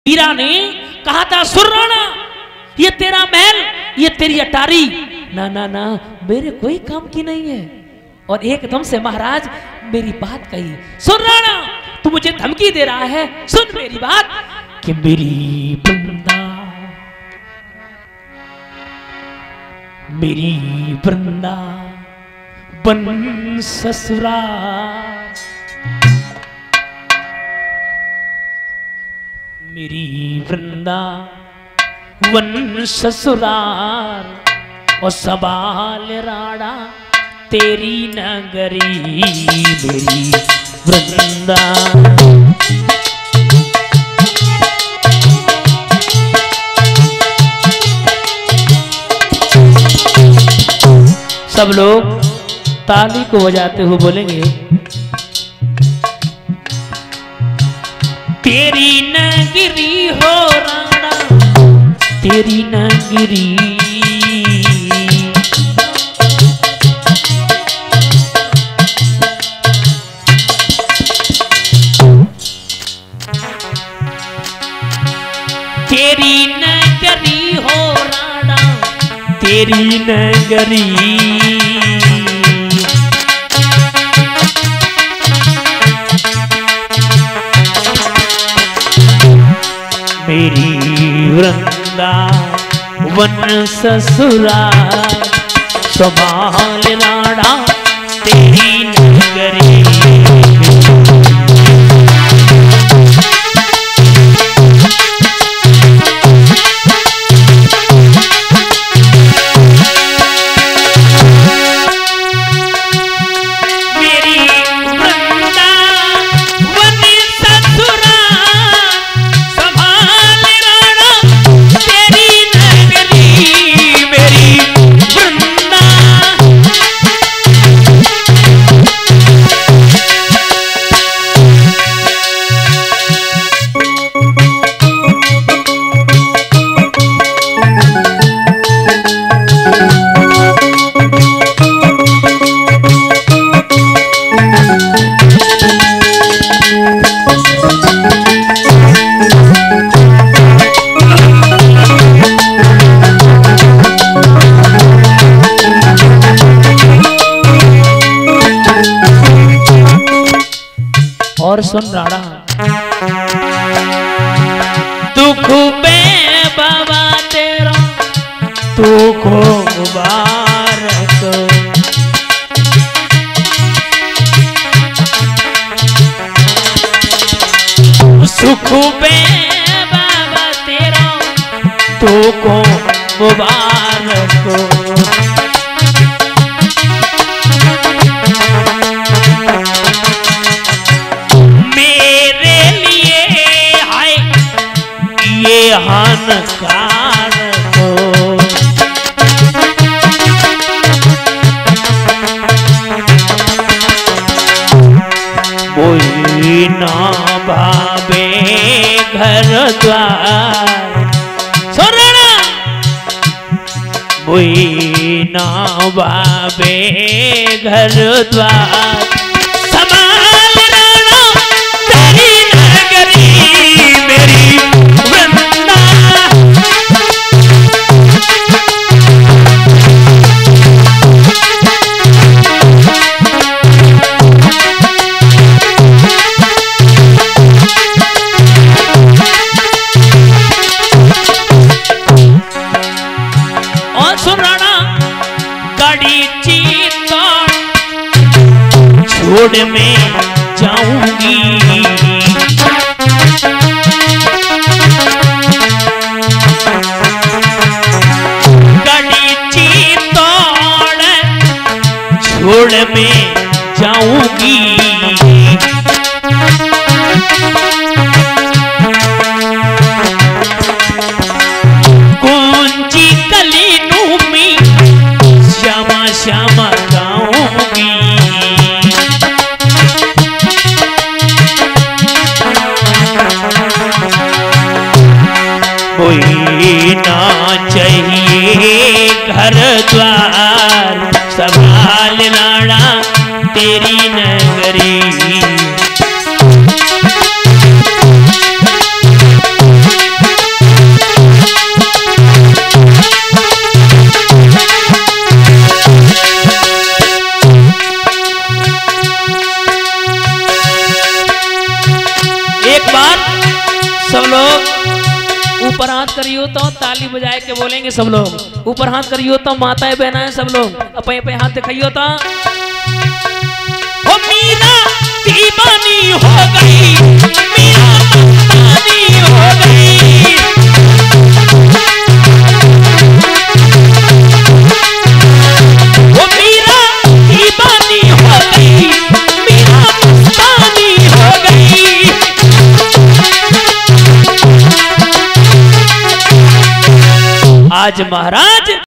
वीरा ने कहा था सुरराणा ये तेरा महल ये तेरी अटारी ना ना ना मेरे कोई काम की नहीं है। और एकदम से महाराज मेरी बात कही, सुरराणा तू मुझे धमकी दे रहा है, सुन मेरी बात कि मेरी वृंदा बन ससुरा मेरी वृंदावन ससुराल और सवाल राणा तेरी नगरी मेरी वृंदा। सब लोग ताली को बजाते हुए बोलेंगे, तेरी नगरी हो राणा तेरी नगरी तेरी नगरी हो राणा तेरी नगरी मेरी वृंदावन ससुराल संभाल राणा तेरी नगरी। और सुन राणा, दुख में बाबा तेरा तू को मुबारक, सुख में बाबा तेरा तू को मुबारक। हानकार को कोई ना भावे घर द्वार, सुनना कोई ना भावे घर द्वार संभाल राणा तेरी नगरी मेरी छोड़ में जाऊंगी गड़ी तोड़ छोड़ में जाऊंगी कुंजी कली नूमी श्यामा श्यामा गाऊंगी कोई ना चाहिए घर द्वार संभाल राणा तेरी नगरी। बार सब लोग ऊपर हाथ करियो तो ताली बजाए के बोलेंगे सब लोग। ऊपर हाथ करियो तो माताएं बहनाएं सब लोग अपने अपने हाथ दिखाइयो तो ओ मीरा दीवानी हो गई, मीरा मस्तानी हो गई। ओ मीरा दीवानी हो गई, मीरा मस्तानी हो गई। आज महाराज